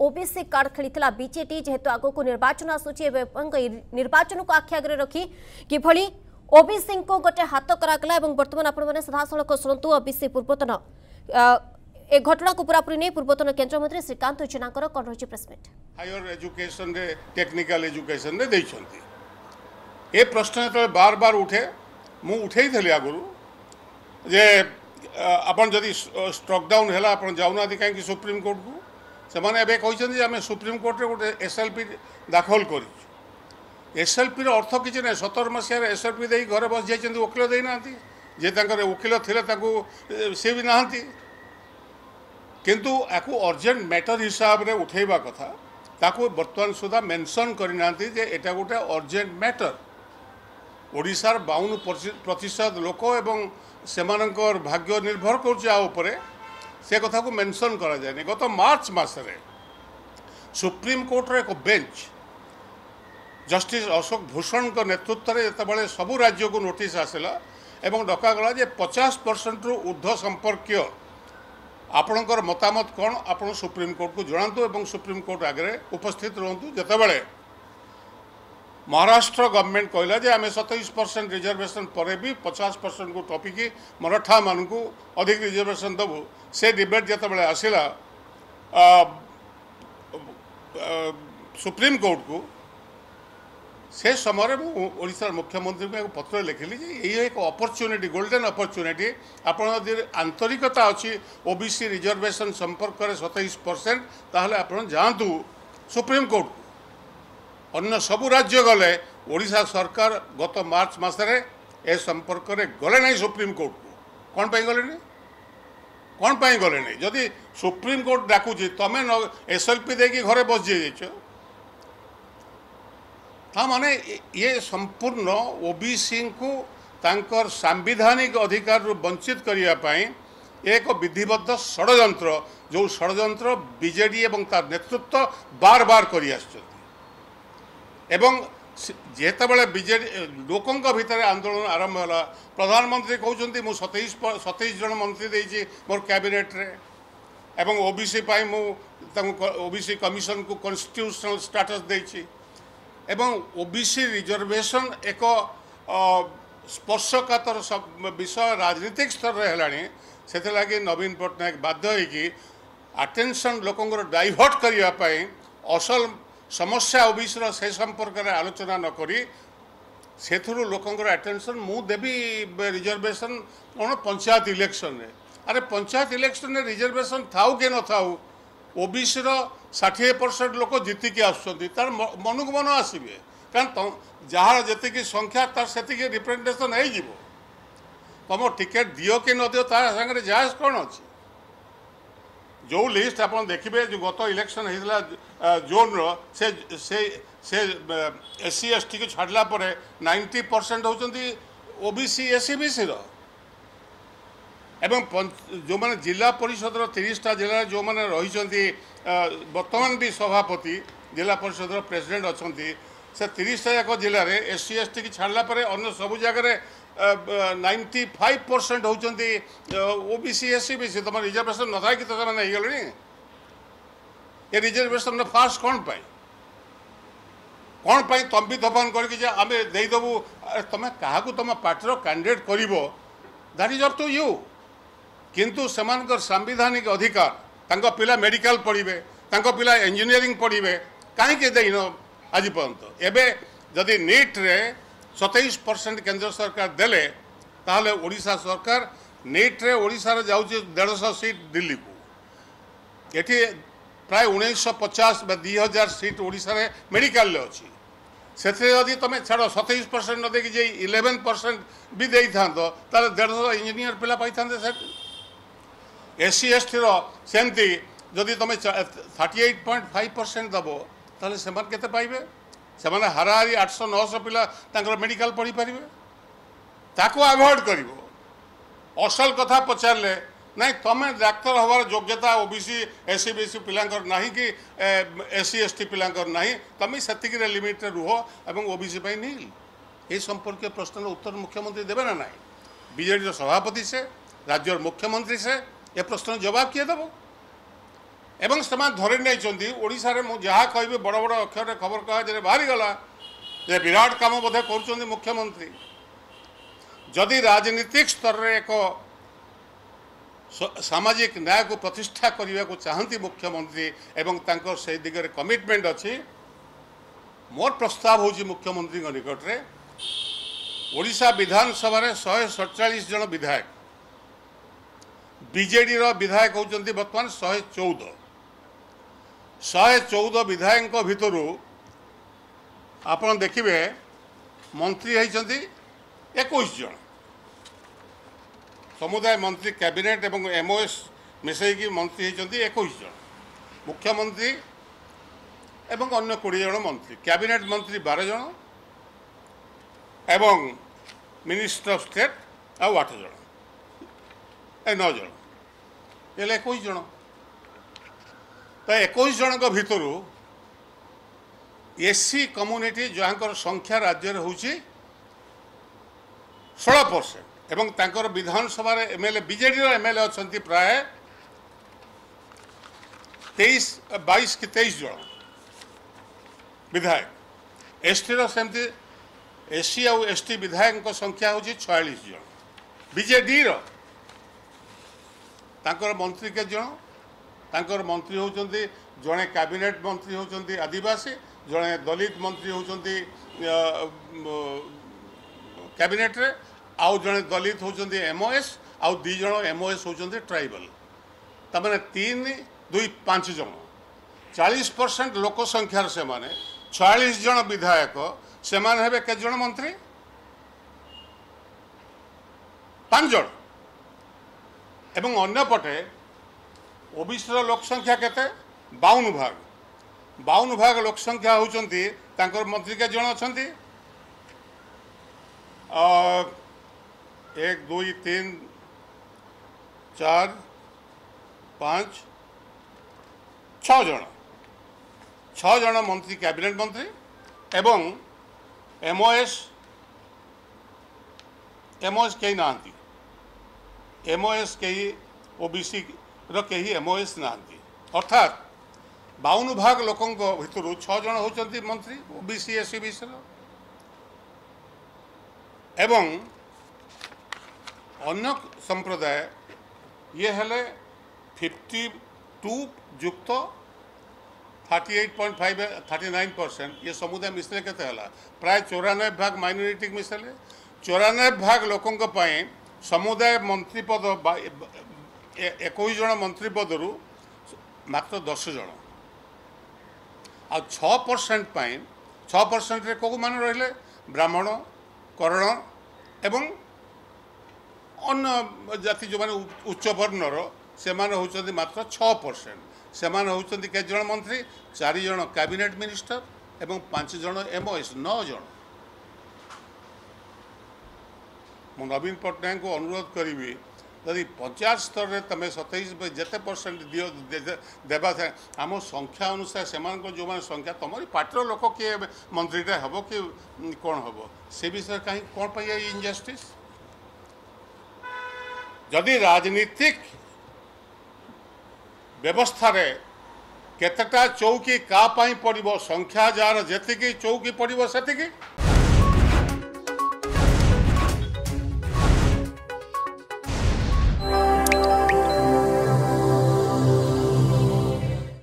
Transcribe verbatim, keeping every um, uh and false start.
OBC card खेली BJD जेहेतु आग को निर्वाचन आसूची निर्वाचन को आखि आगे रखी किभली ओबीसी को गोटे हाथ करागला बर्तमान आपण सीधासख शुणु ओबीसी पूर्वतन ए घटना को पूरापूरी नहीं पूर्वतन केंद्रमंत्री श्रीकांत जेना कौन रही प्रेसमिट हायर एजुकेशन रे टेक्निकल एजुकेशन रे देइछंती ए प्रश्न तो बार बार उठे मु उठे थी आगु जे आपन जदि स्ट्रक डाउन है आपन जाऊना कहीं सुप्रीम कोर्ट को से मैंने कहते आम सुप्रीम कोर्ट रे गोटे एसएलपी दाखल कर एसएलपी अर्थ किसी ना सतर मसीह एसएलपी दे घरे बस जाइए वकिल देना जे वकिल थे सी भी नहांती किंतु याकू अर्जेंट मैटर हिसाब रे उठेबा कथा ताकू वर्तमान सुधा मेंशन करना जे एटा गोटे अर्जेंट मैटर ओडिशार बावन प्रतिशत लोक एवं सेमानकर भाग्य निर्भर कर से कथा को मेंशन करा जाए गत मार्च मासरे सुप्रीम कोर्ट रे एक बेंच जस्टिस अशोक भूषण का नेतृत्व में जिते सबू राज्य को नोटिस आसला एवं डकागला जे पचास परसेंट रु ऊर्ध्व संपर्कीय आपणकर मतामत कौन आप सुप्रीम कोर्ट को जनातु एवं सुप्रीम कोर्ट आगे उपस्थित रुहतु जितेबाला महाराष्ट्र गवर्नमेंट कहला जे आम सतैश परसेंट रिजर्वेशन पर भी पचास परसेंट को टपिकी मराठा मान को अधिक रिजर्वेशन दबु से डिबेट जितेबाला आसला सुप्रीम कोर्ट को से समय ओडिशा मुख्यमंत्री को पत्र लिखिली ये एक अपॉर्चुनिटी गोल्डन अपॉर्चुनिटी आपड़ आंतरिकता अच्छी ओबीसी रिजर्वेशन संपर्क में सतैश परसेंट ताहले आपण जातु सुप्रीम कोर्ट को अन्य सबू राज्य गले ओडिशा सरकार गत मार्च मसरे ए संपर्क में गले नहीं सुप्रीम कोर्ट को कौन पाई गले नहीं कौन पाई गले नहीं जदि सुप्रीम कोर्ट डाकुची तमें एसएलपी देकी घरे बस जाइए ता माने ये संपूर्ण ओबीसी को तांकर सांविधानिक अधिकार वंचित करने एक विधिबद्ध षड्यंत्र जो षड्यंत्र बीजेडी एवं तार नेतृत्व बार बार करी एवं जेतेबेले बीजेडी लोकों भितर आंदोलन आरंभ है प्रधानमंत्री कहते मुझ सतैश सतैश जन मंत्री देती मोर कैबिनेट रे एवं ओबीसी पाई मु ओबीसी कमिशन को कॉन्स्टिट्यूशनल स्टेटस देती एवं ओबीसी रिजर्वेशन एक स्पर्शकातर विषय राजनीतिक स्तर में है से लगी नवीन पट्टनायक बाध्य होगी अटेंशन लोकंर डाइवर्ट करने असल समस्या ओबीसी से संपर्क में आलोचना न करी से लोकंर अटेंशन मु देवी रिजर्वेशन कौन पंचायत इलेक्शन रे अरे पंचायत इलेक्शन में रिजर्वेशन थाऊ कि न थाऊ ओबीसी षाठी परसेंट लोक जीतिकी आसर मन को मन आसवे कारण जार जी संख्या तार से रिप्रेजेंटेशन हो तुम टिकेट दियो कि न दियो तार सागर जायज कौन अच्छी जो लिस्ट आप देखिए जो गत इलेक्शन होता जोन से से से एससी एसटी को छाड़ला नाइंटी परसेंट होती ओबीसी एससी बीसी एवं जो मैंने जिला परिषद तीसटा जिले जो मैंने रही बर्तमान भी सभापति जिला परिषद प्रेसिडेंट अच्छा से तीसटा जाक जिले में एससी एसटी की छाड़ला अन्य सबू जगह नाइंटी फाइव परसेंट होती ओबीसी एससी बीसी तुम रिजर्वेशन न था कि तो मैंने गले ये रिजर्वेशन फास्ट कौन पाई कौन पाई तुम भी तफान करके आम देदेबू तुम क्या तुम पार्टी कैंडिडेट कर that is up to you किंतु सेमानकर सांविधानिक अधिकार तांको पिला मेडिकल पढ़े तांको पिला इंजीनियरिंग पढ़े कहीं देन आज पर्यंत एबे जदि नीट रे सतैश परसेंट केंद्र सरकार देले ताहले ओडिशा सरकार नीट रे ओडिशा रे जाउची डेढ़ सौ सीट दिल्ली को एठी प्राय उन्नीस सौ पचास दुई हजार सीट ओडिशा रे मेडिकल ले अच्छी से यदि तुम छाड़ सतैश परसेंट न देखी इलेवेन परसेंट भी दे था डेढ़ सौ इंजीनियर पिला पाई था एससी एसटी सेमती जदि तुम thirty eight point five percent दब ताले से केते पाइबे से हाराहारी आठ सौ नौ सौ पिला मेडिकल पढ़ी पारे ताको अवॉइड कर असल कथा पचारे ना तुम डाक्तर हबार योग्यता ओबीसी एससी बीसी पिलांकर नहीं कि एससी एसटी पिलांकर नहीं तुम से लिमिट रुह और ओबीसी नहीं ये संपर्क प्रश्न उत्तर मुख्यमंत्री देवे ना ना बीजेडी सभापति से राज्य मुख्यमंत्री से ये प्रश्न जवाब किए देव एवं से धरी नहीं ओडिशा रे मु जहाँ कहि बड़ बड़ अक्षर खबर कह बाहरी गला जे विराट काम बोधे कर मुख्यमंत्री जदि राजनीतिक स्तर रे एक सामाजिक न्याय को प्रतिष्ठा करने को चाहती मुख्यमंत्री एवं तांकर से दिगरे कमिटमेंट अच्छी मोर प्रस्ताव होची मुख्यमंत्री निकट रे ओडिशा विधानसभा रे शहे सड़चाश जन विधायक बीजेडी रो विधायक होचंती वर्तमान शहे चौदह शहे चौदह विधायक भितर आपण देखिए मंत्री होती इक्कीस जन समुदाय मंत्री कैबिनेट एवं एमओएस मिसईकी मंत्री होती इक्कीस जन मुख्यमंत्री एवं अन्य कोड़े जन मंत्री कैबिनेट मंत्री बारह जन एवं मिनिस्टर ऑफ स्टेट आउ आठ जन ए नौ जन ये इक्कीस जन तो इक्कीस जन भितर एससी कम्युनिटी जहाँ संख्या राज्य होची सोलह परसेंट एवं तांकर विधानसभा एमएलए बीजेडी एमएलए अच्छा प्राय तेईस बाईस कि तेईस जन विधायक एसटी सेमती एससी आउ एसटी विधायक संख्या होची छियालीस जन बीजेडी तांकर मंत्री के जन तांकर मंत्री होचंती जड़े कैबिनेट मंत्री होचंती आदिवासी जड़े दलित मंत्री होचंती कैबिनेट रे आउ जड़े दलित होचंती एमओएस आउ दी जन एमओएस होचंती ट्राइबल तमाने तीन दुई पांच जन चालीस परसेंट लोक संख्यार से माने छियालीस जन विधायक से माने हेबे के जन मंत्री पांच जन एवं अन्य पटे ओबीसी लोक संख्या केते बावन भाग बावन भाग लोक संख्या होचंती तांकर मंत्री के जन अछंती एक दुई तीन चार पाँच छः जन छः जन मंत्री कैबिनेट मंत्री एवं एमओएस एमओएस कहीं नांती एमओएस कहीं ओबीसी रो कहीं एमओएस नांती अर्थात बावन भाग लोकों भितर छः जन होचंती मंत्री ओबीसी एससी बीसी एवं अन्य संप्रदाय ये हेले फिफ्टी टू युक्त thirty eight point five thirty nine percent ये समुदाय मिसले केते हला प्राय चौरानबे भाग माइनॉरिटी मिसले चौरानबे भाग लोकों समुदाय मंत्री पद इक्कीस जन मंत्री पदरु मात्र दस जन आ छः परसेंट छः परसेंट रे को मान रहिले ब्राह्मण कर्ण एवं अन्य जाति जो माने उच्च वर्णर से माने होचंती मात्र छः परसेंट से माने होचंती के जन मंत्री चार जन कैबिनेट मिनिस्टर एवं पांच जन एमओएस नौ जन मु नवीन पट्टनायक को अनुरोध करी यदि पंचायत स्तर में तुम सतैश जिते परसेंट दियो देवा आम संख्या अनुसार से जो मैंने संख्या तुम पार्टी लोक किए मंत्रीटा हम कि कौन हम से विषय कहीं कौन पाई इनजस्टिस जदि राजनीतिक व्यवस्था रे केतेटा चौकी का पाई पड़ो संख्या जार जेतिकी चौकी पड़ो सेतिकी